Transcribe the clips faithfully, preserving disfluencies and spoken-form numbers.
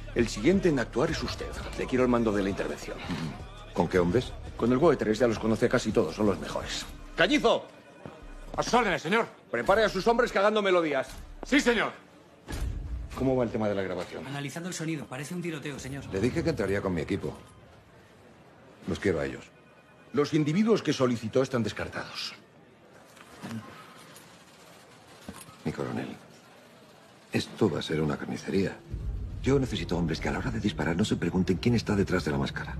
El siguiente en actuar es usted. Le quiero el mando de la intervención. ¿Con qué hombres? Con el G O E tres ya los conoce casi todos, son los mejores. ¡Cañizo! A sus órdenes, señor. Prepare a sus hombres cagando melodías. Sí, señor. ¿Cómo va el tema de la grabación? Analizando el sonido, parece un tiroteo, señor. Le dije que entraría con mi equipo. Los quiero a ellos. Los individuos que solicitó están descartados. Mi coronel, esto va a ser una carnicería. Yo necesito hombres que a la hora de disparar no se pregunten quién está detrás de la máscara.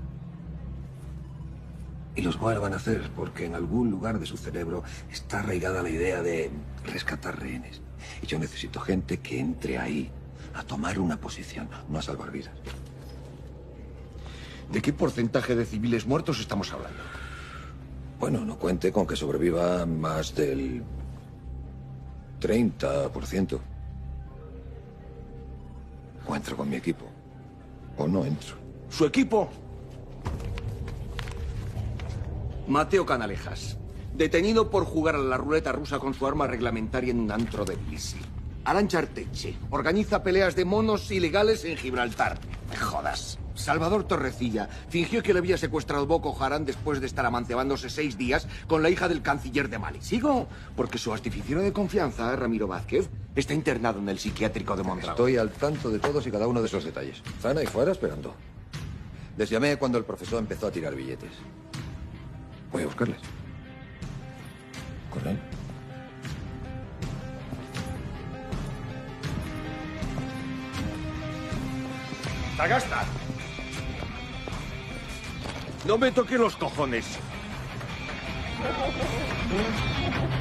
Y los vuelvan a hacer porque en algún lugar de su cerebro está arraigada la idea de rescatar rehenes. Y yo necesito gente que entre ahí a tomar una posición, no a salvar vidas. ¿De qué porcentaje de civiles muertos estamos hablando? Bueno, no cuente con que sobreviva más del treinta por ciento. O entro con mi equipo, o no entro. ¿Su equipo? Mateo Canalejas, detenido por jugar a la ruleta rusa con su arma reglamentaria en un antro de Tbilisi. Arantxa Arteche, organiza peleas de monos ilegales en Gibraltar. Me jodas. Salvador Torrecilla fingió que le había secuestrado Boko Haram después de estar amanceándose seis días con la hija del canciller de Mali. ¿Sigo? Porque su artificiero de confianza, Ramiro Vázquez, está internado en el psiquiátrico de Mondragón. Estoy al tanto de todos y cada uno de esos detalles. Están ahí fuera esperando. Les llamé cuando el profesor empezó a tirar billetes. Voy a buscarles. ¿Con él? ¡Sagasta! No me toque los cojones.